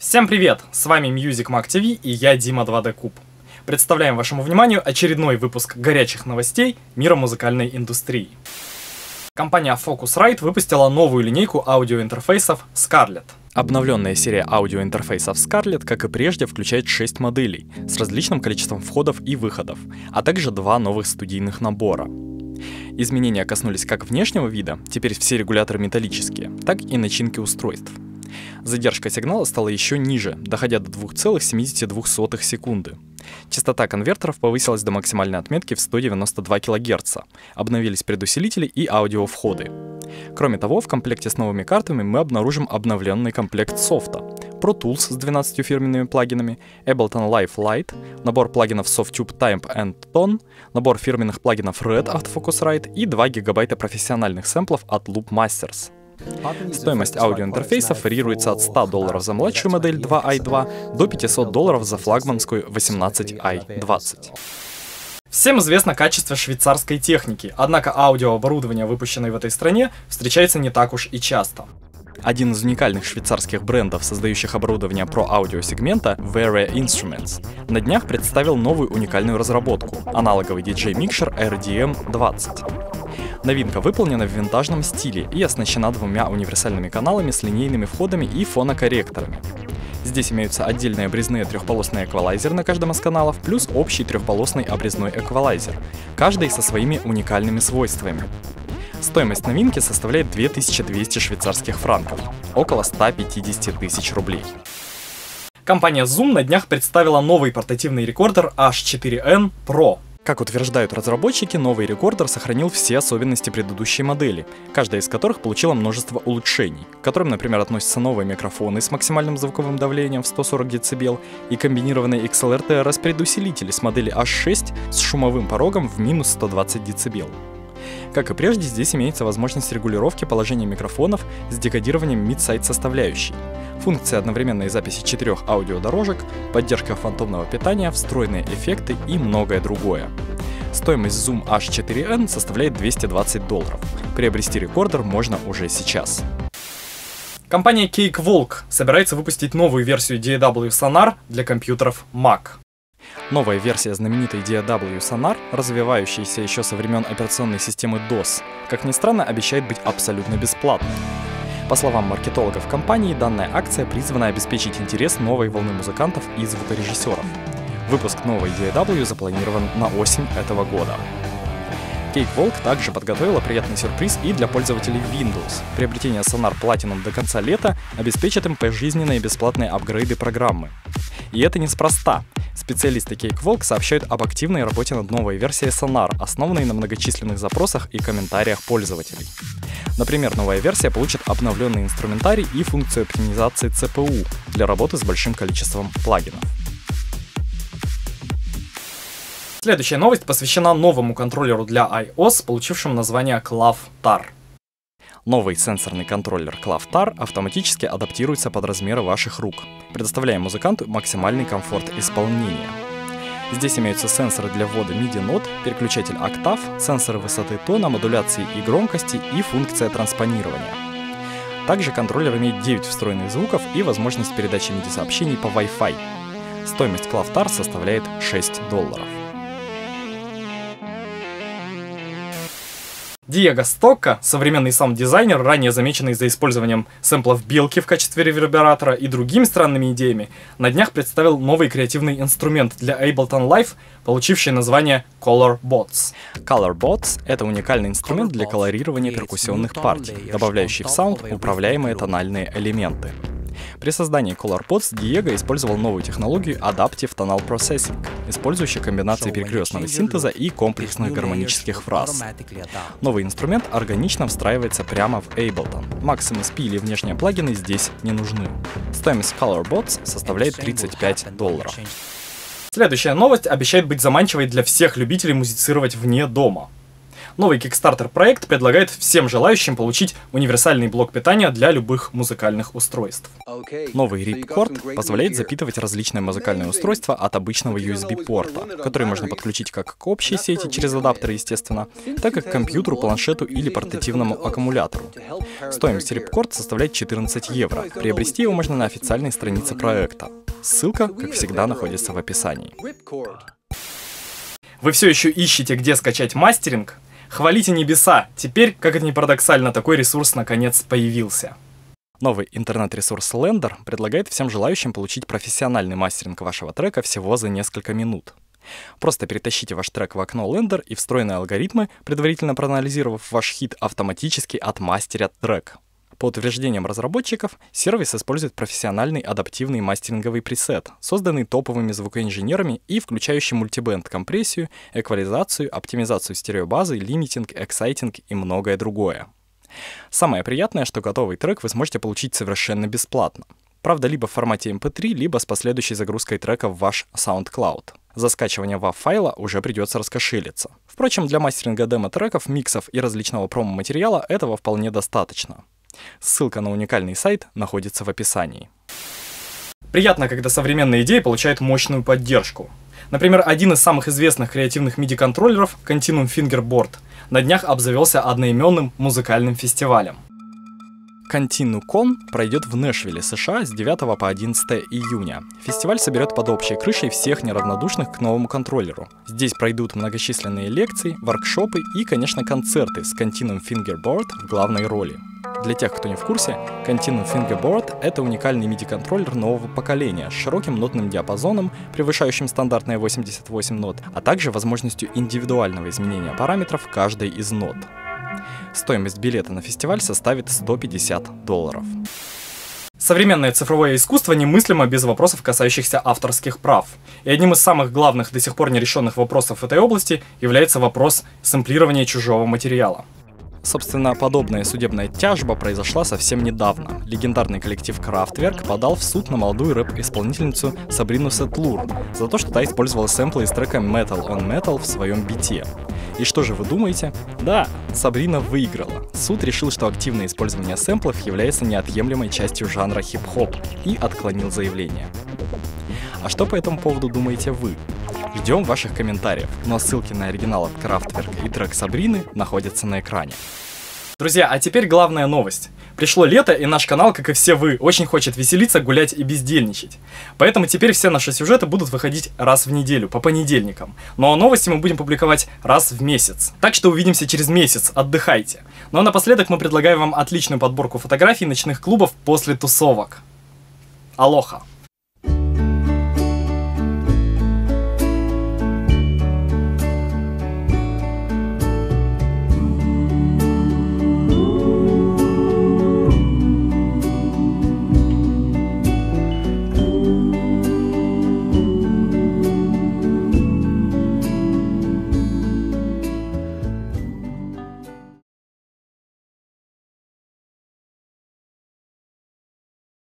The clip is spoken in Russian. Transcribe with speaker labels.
Speaker 1: Всем привет! С вами Music Mag TV и я, Дима 2D Куб. Представляем вашему вниманию очередной выпуск горячих новостей мира музыкальной индустрии. Компания Focusrite выпустила новую линейку аудиоинтерфейсов Scarlett. Обновленная серия аудиоинтерфейсов Scarlett, как и прежде, включает 6 моделей с различным количеством входов и выходов, а также 2 новых студийных набора. Изменения коснулись как внешнего вида, теперь все регуляторы металлические, так и начинки устройств. Задержка сигнала стала еще ниже, доходя до 2,72 секунды. Частота конвертеров повысилась до максимальной отметки в 192 кГц, обновились предусилители и аудиовходы. Кроме того, в комплекте с новыми картами мы обнаружим обновленный комплект софта: Pro Tools с 12 фирменными плагинами, Ableton Live Lite, набор плагинов Softube Time and Tone, набор фирменных плагинов Red от Focusrite и 2 гигабайта профессиональных сэмплов от Loop Masters. Стоимость аудиоинтерфейсов варьируется от $100 за младшую модель 2i2 до $500 за флагманскую 18i20. Всем известно качество швейцарской техники, однако аудиооборудование, выпущенное в этой стране, встречается не так уж и часто. Один из уникальных швейцарских брендов, создающих оборудование про аудиосегмента, Ware Instruments, на днях представил новую уникальную разработку — аналоговый DJ-микшер RDM-20. Новинка выполнена в винтажном стиле и оснащена 2 универсальными каналами с линейными входами и фонокорректорами. Здесь имеются отдельные обрезные трехполосные эквалайзеры на каждом из каналов, плюс общий трехполосный обрезной эквалайзер, каждый со своими уникальными свойствами. Стоимость новинки составляет 2200 швейцарских франков, около 150 тысяч рублей. Компания Zoom на днях представила новый портативный рекордер H4n Pro. Как утверждают разработчики, новый рекордер сохранил все особенности предыдущей модели, каждая из которых получила множество улучшений, к которым, например, относятся новые микрофоны с максимальным звуковым давлением в 140 дБ и комбинированные XLR-TRS предусилители с модели H6 с шумовым порогом в минус 120 дБ. Как и прежде, здесь имеется возможность регулировки положения микрофонов с декодированием mid-side составляющей, функция одновременной записи 4 аудиодорожек, поддержка фантомного питания, встроенные эффекты и многое другое. Стоимость Zoom H4n составляет $220. Приобрести рекордер можно уже сейчас. Компания Cakewalk собирается выпустить новую версию DAW Sonar для компьютеров Mac. Новая версия знаменитой DAW Sonar, развивающаяся еще со времен операционной системы DOS, как ни странно, обещает быть абсолютно бесплатной. По словам маркетологов компании, данная акция призвана обеспечить интерес новой волны музыкантов и звукорежиссеров. Выпуск новой DAW запланирован на осень этого года. Cakewalk также подготовила приятный сюрприз и для пользователей Windows. Приобретение Sonar Platinum до конца лета обеспечит им пожизненные бесплатные апгрейды программы. И это неспроста. Специалисты Cakewalk сообщают об активной работе над новой версией Sonar, основанной на многочисленных запросах и комментариях пользователей. Например, новая версия получит обновленный инструментарий и функцию оптимизации CPU для работы с большим количеством плагинов. Следующая новость посвящена новому контроллеру для iOS, получившему название ClavTar. Новый сенсорный контроллер ClavTar автоматически адаптируется под размеры ваших рук, предоставляя музыканту максимальный комфорт исполнения. Здесь имеются сенсоры для ввода MIDI-нот, переключатель октав, сенсоры высоты тона, модуляции и громкости и функция транспонирования. Также контроллер имеет 9 встроенных звуков и возможность передачи MIDI-сообщений по Wi-Fi. Стоимость ClavTar составляет $6. Диего Стокка, современный саунд-дизайнер, ранее замеченный за использованием сэмплов белки в качестве ревербератора и другими странными идеями, на днях представил новый креативный инструмент для Ableton Live, получивший название ColorBots. ColorBots — это уникальный инструмент для колорирования перкуссионных партий, добавляющий в саунд управляемые тональные элементы. При создании ColorBots Диего использовал новую технологию Adaptive Tonal Processing, использующую комбинации перекрестного синтеза и комплексных гармонических фраз. Новый инструмент органично встраивается прямо в Ableton. Max MSP или внешние плагины здесь не нужны. Стоимость ColorBots составляет $35. Следующая новость обещает быть заманчивой для всех любителей музицировать вне дома. Новый Kickstarter проект предлагает всем желающим получить универсальный блок питания для любых музыкальных устройств. Новый Ripcord позволяет запитывать различные музыкальные устройства от обычного USB-порта, который можно подключить как к общей сети через адаптеры, естественно, так и к компьютеру, планшету или портативному аккумулятору. Стоимость Ripcord составляет 14 евро. Приобрести его можно на официальной странице проекта. Ссылка, как всегда, находится в описании. Вы все еще ищете, где скачать мастеринг? Хвалите небеса! Теперь, как это ни парадоксально, такой ресурс наконец появился. Новый интернет-ресурс Lender предлагает всем желающим получить профессиональный мастеринг вашего трека всего за несколько минут. Просто перетащите ваш трек в окно Lender, и встроенные алгоритмы, предварительно проанализировав ваш хит, автоматически отмастерят трек. По утверждениям разработчиков, сервис использует профессиональный адаптивный мастеринговый пресет, созданный топовыми звукоинженерами и включающий мультибенд-компрессию, эквализацию, оптимизацию стереобазы, лимитинг, эксайтинг и многое другое. Самое приятное, что готовый трек вы сможете получить совершенно бесплатно. Правда, либо в формате MP3, либо с последующей загрузкой трека в ваш SoundCloud. За скачивание WAV-файла уже придется раскошелиться. Впрочем, для мастеринга демо-треков, миксов и различного промо-материала этого вполне достаточно. Ссылка на уникальный сайт находится в описании. Приятно, когда современные идеи получают мощную поддержку. Например, один из самых известных креативных MIDI-контроллеров, Continuum Fingerboard, на днях обзавелся одноименным музыкальным фестивалем. ContinuCon пройдет в Нэшвилле, США с 9 по 11 июня. Фестиваль соберет под общей крышей всех неравнодушных к новому контроллеру. Здесь пройдут многочисленные лекции, воркшопы и, конечно, концерты с Continuum Fingerboard в главной роли. Для тех, кто не в курсе, Continuum Fingerboard — это уникальный MIDI-контроллер нового поколения с широким нотным диапазоном, превышающим стандартные 88 нот, а также возможностью индивидуального изменения параметров каждой из нот. Стоимость билета на фестиваль составит $150. Современное цифровое искусство немыслимо без вопросов, касающихся авторских прав. И одним из самых главных до сих пор нерешенных вопросов в этой области является вопрос сэмплирования чужого материала. Собственно, подобная судебная тяжба произошла совсем недавно. Легендарный коллектив Kraftwerk подал в суд на молодую рэп-исполнительницу Сабрину Сетлур за то, что та использовала сэмплы из трека Metal on Metal в своем бите. И что же вы думаете? Да, Сабрина выиграла. Суд решил, что активное использование сэмплов является неотъемлемой частью жанра хип-хоп, и отклонил заявление. А что по этому поводу думаете вы? Ждем ваших комментариев, но ссылки на оригинал от Kraftwerk и трек Сабрины находятся на экране. Друзья, а теперь главная новость. Пришло лето, и наш канал, как и все вы, очень хочет веселиться, гулять и бездельничать. Поэтому теперь все наши сюжеты будут выходить раз в неделю, по понедельникам. Но новости мы будем публиковать раз в месяц. Так что увидимся через месяц, отдыхайте. Ну а напоследок мы предлагаем вам отличную подборку фотографий ночных клубов после тусовок. Алоха!